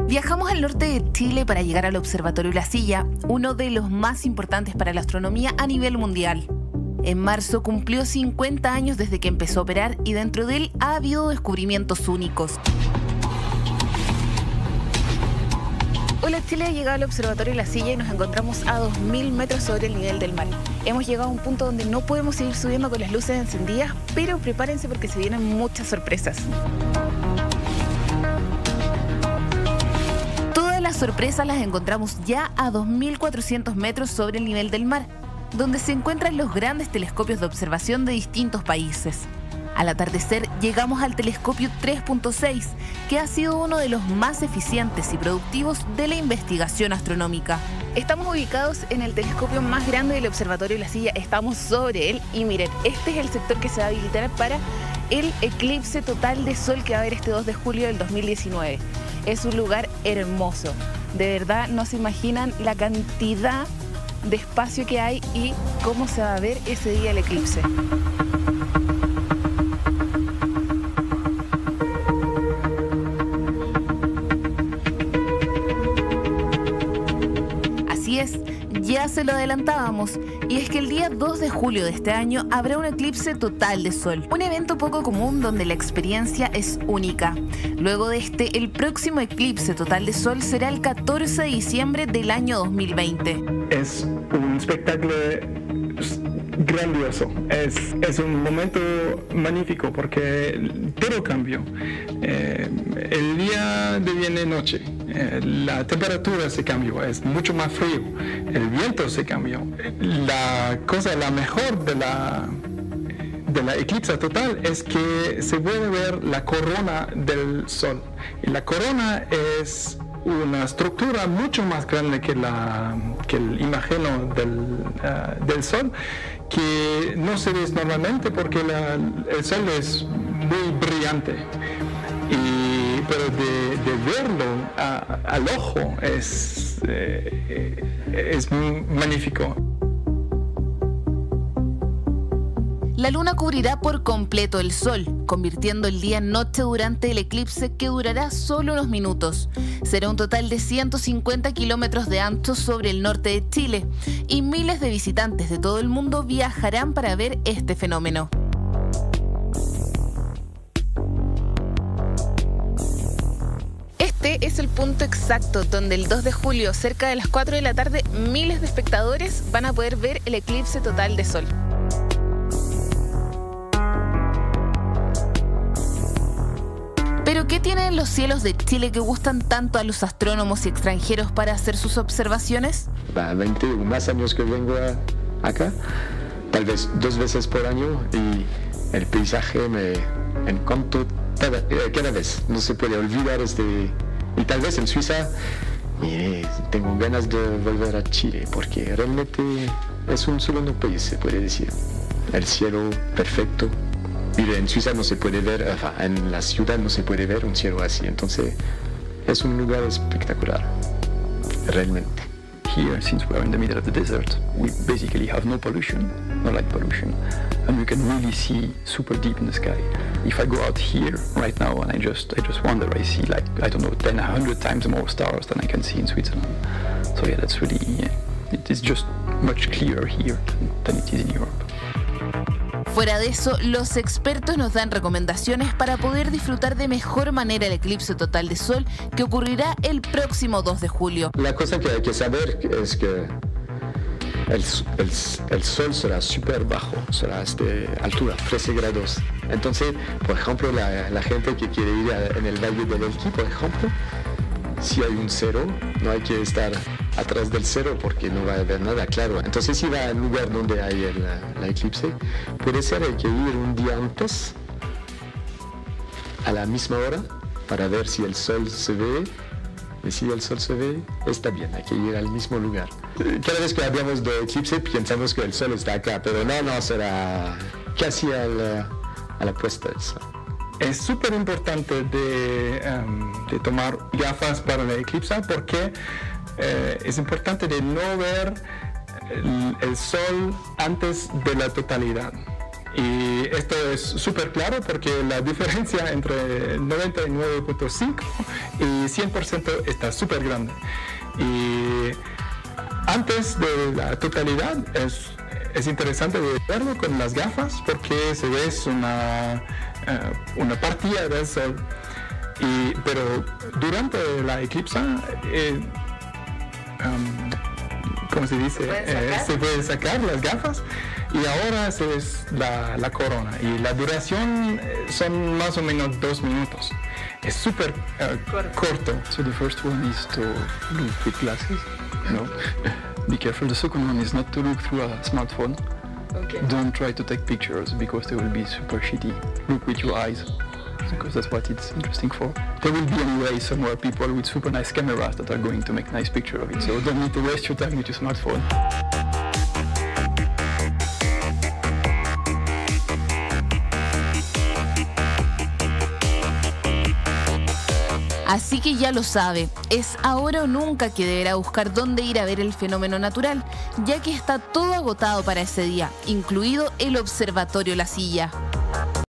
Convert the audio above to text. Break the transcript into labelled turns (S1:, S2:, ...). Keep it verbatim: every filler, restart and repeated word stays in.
S1: Viajamos al norte de Chile para llegar al Observatorio La Silla, uno de los más importantes para la astronomía a nivel mundial. En marzo cumplió cincuenta años desde que empezó a operar y dentro de él ha habido descubrimientos únicos. Hola, Chile ha llegado al Observatorio La Silla y nos encontramos a dos mil metros sobre el nivel del mar. Hemos llegado a un punto donde no podemos seguir subiendo con las luces encendidas, pero prepárense porque se vienen muchas sorpresas. Todas las sorpresas las encontramos ya a dos mil cuatrocientos metros sobre el nivel del mar, donde se encuentran los grandes telescopios de observación de distintos países. Al atardecer llegamos al telescopio tres punto seis, que ha sido uno de los más eficientes y productivos de la investigación astronómica. Estamos ubicados en el telescopio más grande del Observatorio La Silla, estamos sobre él y miren, este es el sector que se va a habilitar para el eclipse total de sol que va a haber este dos de julio del dos mil diecinueve. Es un lugar hermoso, de verdad no se imaginan la cantidad de espacio que hay y cómo se va a ver ese día el eclipse. Ya se lo adelantábamos, y es que el día dos de julio de este año habrá un eclipse total de sol, un evento poco común donde la experiencia es única. Luego de este, el próximo eclipse total de sol será el catorce de diciembre del año dos mil veinte.
S2: Es un espectáculo grandioso, es, es un momento magnífico porque todo cambió. Eh, el día deviene noche, eh, la temperatura se cambió, es mucho más frío, el viento se cambió. La cosa, la mejor de la, de la eclipse total es que se puede ver la corona del sol. Y la corona es una estructura mucho más grande que, la, que el imagino del, uh, del sol, que no se ve normalmente porque la, el sol es muy brillante. Y, pero de, de verlo a, al ojo es, eh, es magnífico.
S1: La luna cubrirá por completo el sol, convirtiendo el día en noche durante el eclipse que durará solo unos minutos. Será un total de ciento cincuenta kilómetros de ancho sobre el norte de Chile y miles de visitantes de todo el mundo viajarán para ver este fenómeno. Este es el punto exacto donde el dos de julio, cerca de las cuatro de la tarde, miles de espectadores van a poder ver el eclipse total de sol. ¿Pero qué tienen los cielos de Chile que gustan tanto a los astrónomos y extranjeros para hacer sus observaciones?
S3: Va veinte o más años que vengo a, acá, tal vez dos veces por año, y el paisaje me encanta cada, cada vez. No se puede olvidar este. Y tal vez en Suiza, mire, tengo ganas de volver a Chile porque realmente es un segundo país, se puede decir. El cielo perfecto. Mire, en Suiza no se puede ver, en la ciudad no se puede ver un cielo así, entonces es un lugar espectacular, realmente.
S4: Here, since we are in the middle of the desert, we basically have no pollution, no light pollution, and we can really see super deep in the sky. If I go out here right now and I just, I just wander, I see like, I don't know, ten, a hundred times more stars than I can see in Switzerland. So yeah, that's really, yeah, it is just much clearer here than it is in Europe.
S1: Fuera de eso, los expertos nos dan recomendaciones para poder disfrutar de mejor manera el eclipse total de sol que ocurrirá el próximo dos de julio.
S3: La cosa que hay que saber es que el, el, el sol será súper bajo, será de altura, trece grados. Entonces, por ejemplo, la, la gente que quiere ir a, en el Valle del Elqui, por ejemplo, si hay un cero, no hay que estar atrás del cero porque no va a haber nada claro. Entonces, si va al lugar donde hay el, la eclipse, puede ser hay que ir un día antes, a la misma hora, para ver si el sol se ve. Y si el sol se ve, está bien, hay que ir al mismo lugar. Cada vez que hablamos de eclipse, pensamos que el sol está acá, pero no, no, será casi a la, a la puesta del sol.
S2: Es súper importante de, um, de tomar gafas para la eclipse porque eh, es importante de no ver el, el sol antes de la totalidad. Y esto es súper claro porque la diferencia entre noventa y nueve punto cinco y cien por ciento está súper grande. Y antes de la totalidad es, es interesante verlo con las gafas porque se ve una, uh, una partida del sol. Y, pero durante la eclipse, eh, um, ¿cómo se dice?
S1: ¿Se,
S2: eh, se puede sacar las gafas y ahora es la, la corona. Y la duración son más o menos dos minutos. Es súper uh, corto. corto.
S4: So the first one is to look with glasses, you know. Be careful. The second one is not to look through a smartphone.
S1: Okay.
S4: Don't try to take pictures because they will be super shitty. Look with your eyes, because that's what it's interesting for. There will be anyway somewhere people with super nice cameras that are going to make nice picture of it, so don't need to waste your time with your smartphone.
S1: Así que ya lo sabe, es ahora o nunca que deberá buscar dónde ir a ver el fenómeno natural, ya que está todo agotado para ese día, incluido el Observatorio La Silla.